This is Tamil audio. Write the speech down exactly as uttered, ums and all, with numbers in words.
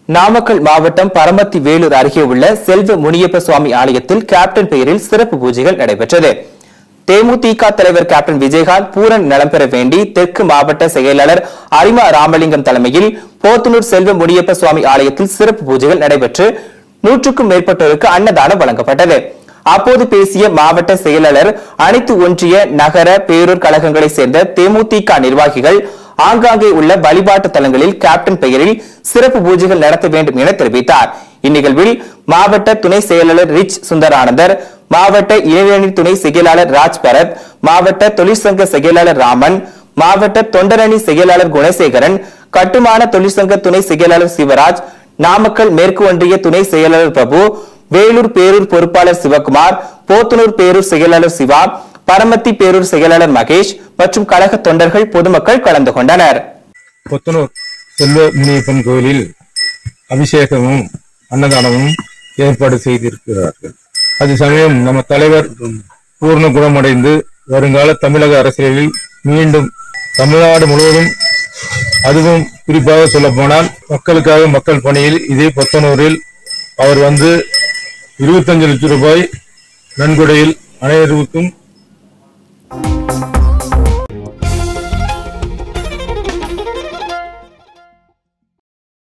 நாமக்கல் மாவட்டம் பரமத்தி வேலூர் அருகே உள்ள செல்வ முனியப்ப சுவாமி ஆலயத்தில் கேப்டன் பெயரில் சிறப்பு பூஜைகள் நடைபெற்றது. தேமுதிக தலைவர் கேப்டன் விஜயகாந்த் பூரண் நலம் பெற வேண்டி தெற்கு மாவட்ட செயலாளர் அரிமா ராமலிங்கம் தலைமையில் போத்தனூர் செல்வ முனியப்ப சுவாமி ஆலயத்தில் சிறப்பு பூஜைகள் நடைபெற்று நூற்றுக்கும் மேற்பட்டோருக்கு அன்னதானம் வழங்கப்பட்டது. அப்போது பேசிய மாவட்ட செயலாளர், அனைத்து ஒன்றிய நகர பேரூர் கழகங்களை சேர்ந்த தேமுதிக நிர்வாகிகள் ஆங்காங்கே உள்ள வழிபாட்டு தலங்களில் கேப்டன் பெயரில் சிறப்பு பூஜைகள் நடத்த வேண்டும் என தெரிவித்தார். இந்நிகழ்வில் மாவட்ட துணை செயலாளர் ரிச் சுந்தரானந்தர், மாவட்ட இளைஞரணி துணை செயலாளர் ராஜ் பரத், மாவட்ட தொழிற்சங்க செயலாளர் ராமன், மாவட்ட தொண்டரணி செயலாளர் குணசேகரன், கட்டுமான தொழிற்சங்க துணை செயலாளர் சிவராஜ், நாமக்கல் மேற்கு ஒன்றிய துணை செயலாளர் பிரபு, வேலூர் பேரூர் பொறுப்பாளர் சிவகுமார், போத்தனூர் பேரூர் செயலாளர் சிவா, பரமத்தி பேரூர் செயலாளர் மகேஷ் மற்றும் கழக தொண்டர்கள் பொதுமக்கள் கலந்து கொண்டனர். போத்தனூர் செல்வ முனியப்பன் கோயிலில் அபிஷேகமும் அன்னதானமும் ஏற்பாடு செய்திருக்கிறார்கள். அது சமயம் நம்ம தலைவர் பூர்ண குணமடைந்து வருங்கால தமிழக அரசியலில் மீண்டும் தமிழ்நாடு முழுவதும், அதுவும் குறிப்பாக சொல்ல போனால் மக்களுக்காக மக்கள் பணியில் இதே போத்தனூரில் அவர் வந்து இருபத்தஞ்சு லட்சம் ரூபாய் நன்கொடையில் அனைவருக்கும்